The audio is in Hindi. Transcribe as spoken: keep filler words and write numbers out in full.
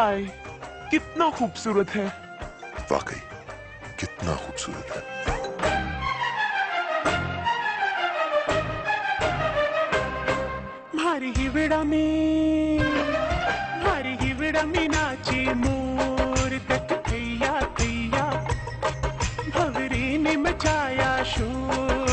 हाय, कितना खूबसूरत है। वाकई कितना खूबसूरत है। भारी हिवड़ा में भारी हिवड़ा में नाचे मोर तक थैया थैया, भवरी ने मचाया शोर।